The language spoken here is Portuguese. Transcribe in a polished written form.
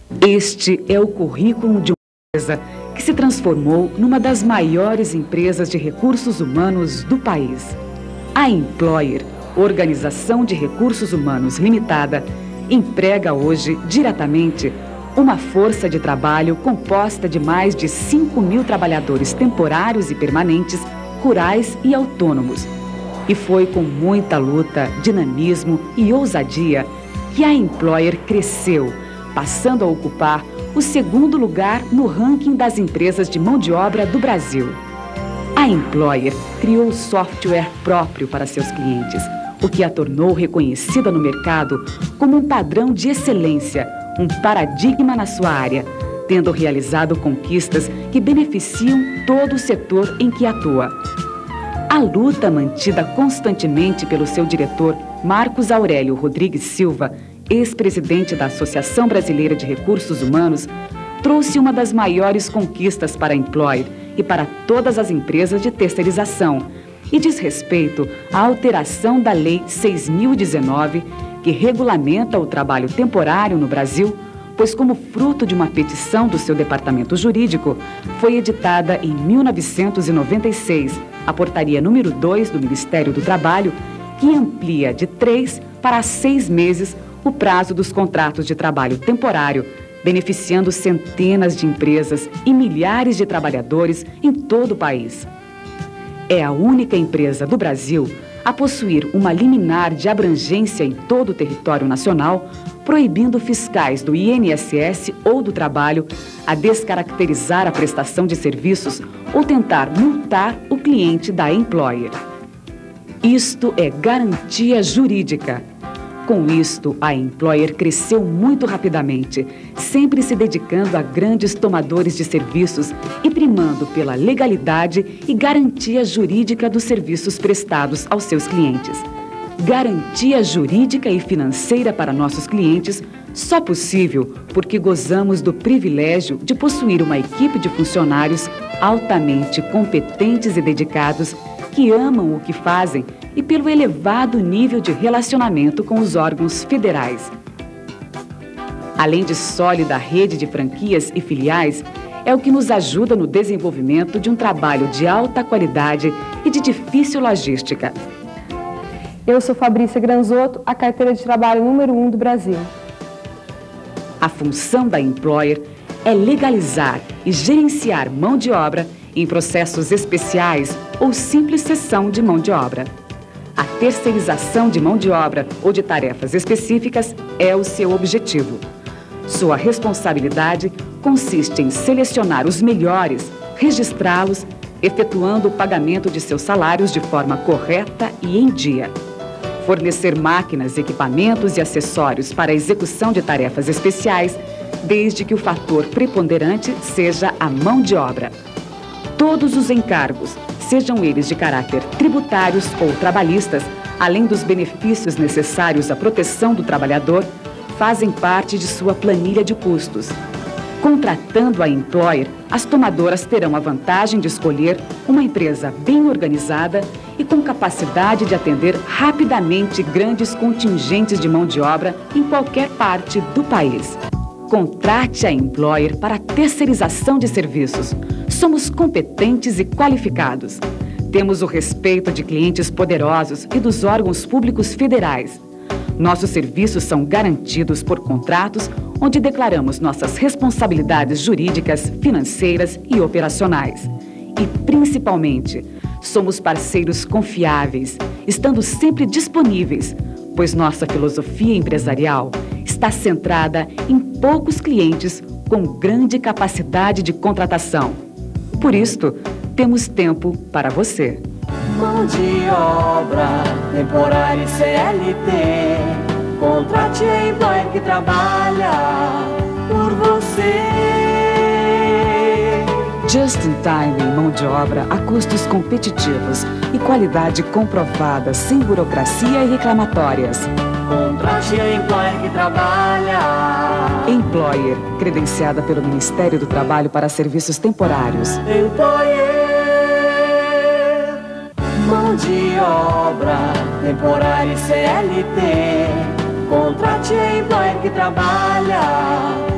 Este é o currículo de uma empresa que se transformou numa das maiores empresas de recursos humanos do país. A Employer, Organização de Recursos Humanos Limitada, emprega hoje diretamente uma força de trabalho composta de mais de 5.000 trabalhadores temporários e permanentes, rurais e autônomos. E foi com muita luta, dinamismo e ousadia que a Employer cresceu, passando a ocupar o segundo lugar no ranking das empresas de mão de obra do Brasil. A Employer criou software próprio para seus clientes, o que a tornou reconhecida no mercado como um padrão de excelência, um paradigma na sua área, tendo realizado conquistas que beneficiam todo o setor em que atua. A luta mantida constantemente pelo seu diretor, Marcos Aurélio Rodrigues Silva, ex-presidente da Associação Brasileira de Recursos Humanos, trouxe uma das maiores conquistas para a Employer e para todas as empresas de terceirização, e diz respeito à alteração da Lei 6.019, que regulamenta o trabalho temporário no Brasil, pois, como fruto de uma petição do seu departamento jurídico, foi editada em 1996 a Portaria número 2 do Ministério do Trabalho, que amplia de 3 para 6 meses o prazo dos contratos de trabalho temporário, beneficiando centenas de empresas e milhares de trabalhadores em todo o país. É a única empresa do Brasil a possuir uma liminar de abrangência em todo o território nacional, proibindo fiscais do INSS ou do trabalho a descaracterizar a prestação de serviços ou tentar multar o cliente da Employer. Isto é garantia jurídica. Com isto, a Employer cresceu muito rapidamente, sempre se dedicando a grandes tomadores de serviços e primando pela legalidade e garantia jurídica dos serviços prestados aos seus clientes. Garantia jurídica e financeira para nossos clientes só possível porque gozamos do privilégio de possuir uma equipe de funcionários altamente competentes e dedicados que amam o que fazem e pelo elevado nível de relacionamento com os órgãos federais. Além de sólida rede de franquias e filiais, é o que nos ajuda no desenvolvimento de um trabalho de alta qualidade e de difícil logística. Eu sou Fabrícia Granzotto, a carteira de trabalho número 1 do Brasil. A função da Employer é legalizar e gerenciar mão de obra em processos especiais ou simples cessão de mão de obra. A terceirização de mão de obra ou de tarefas específicas é o seu objetivo. Sua responsabilidade consiste em selecionar os melhores, registrá-los, efetuando o pagamento de seus salários de forma correta e em dia. Fornecer máquinas, equipamentos e acessórios para a execução de tarefas especiais, desde que o fator preponderante seja a mão de obra. Todos os encargos, sejam eles de caráter tributários ou trabalhistas, além dos benefícios necessários à proteção do trabalhador, fazem parte de sua planilha de custos. Contratando a Employer, as tomadoras terão a vantagem de escolher uma empresa bem organizada e com capacidade de atender rapidamente grandes contingentes de mão de obra em qualquer parte do país. Contrate a Employer para terceirização de serviços. Somos competentes e qualificados. Temos o respeito de clientes poderosos e dos órgãos públicos federais. Nossos serviços são garantidos por contratos onde declaramos nossas responsabilidades jurídicas, financeiras e operacionais. E, principalmente, somos parceiros confiáveis, estando sempre disponíveis, pois nossa filosofia empresarial está centrada em poucos clientes com grande capacidade de contratação. Por isto, temos tempo para você. Mão de obra, temporária e CLT. Contrate a Employer que trabalha por você. Just in time em mão de obra a custos competitivos e qualidade comprovada, sem burocracia e reclamatórias. Contrate a Employer que trabalha. Employer, credenciada pelo Ministério do Trabalho para serviços temporários. Employer, mão de obra, temporária e CLT. Contrate a Employer que trabalha